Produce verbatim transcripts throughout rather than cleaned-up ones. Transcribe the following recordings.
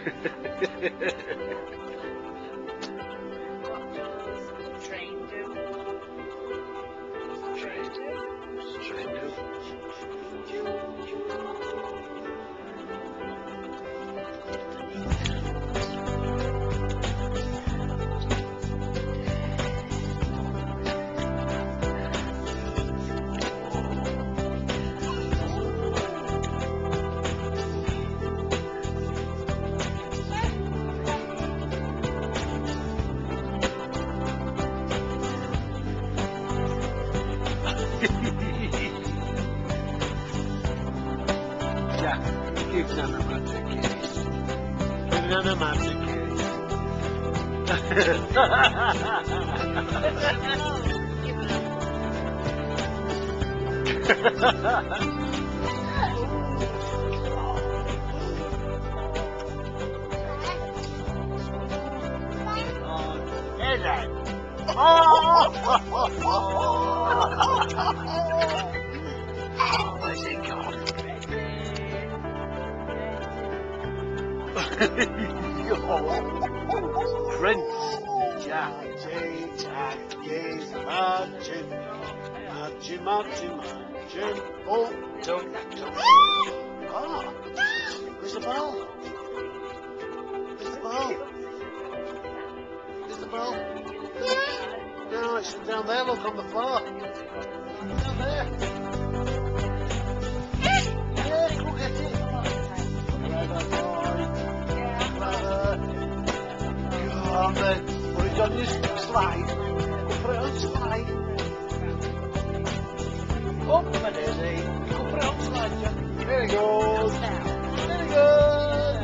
Train do. Train do. Train do. Jack, give Nana magic keys. Give Nana magic keys. Is it? Oh! Where's it gone? Prince Jack, J Jack, yes, Margin, Margin, Margin, Margin. Oh, don't, don't. Ah, where's the ball? Where's the ball? Where's the ball? No, it's down there. Look on the floor. Down there. Yeah, go get it. Clever boy. Clever. Go on then. Put it on your slide. Put it on slide. Up and easy. Go put it on slide, Jack. There he goes. There he goes.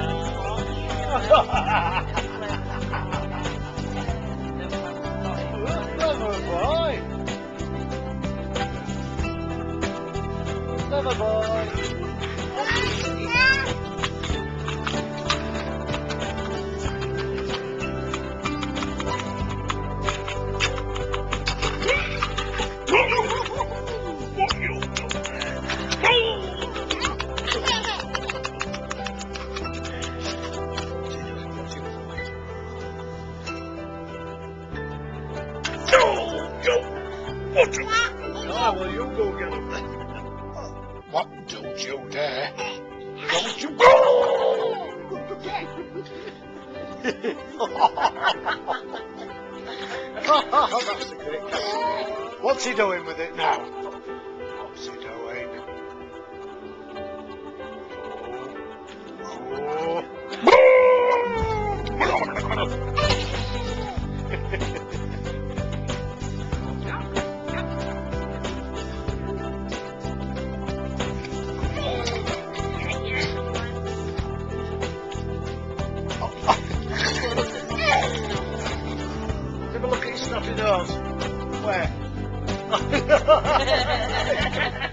Clever boy. Clever boy. What? Ah, well, you go get him then. What? Don't you dare. Don't you go! Oh, that's a great catch. What's he doing with it now? What's he doing? Oh. Have a look at his snotty nose. Where?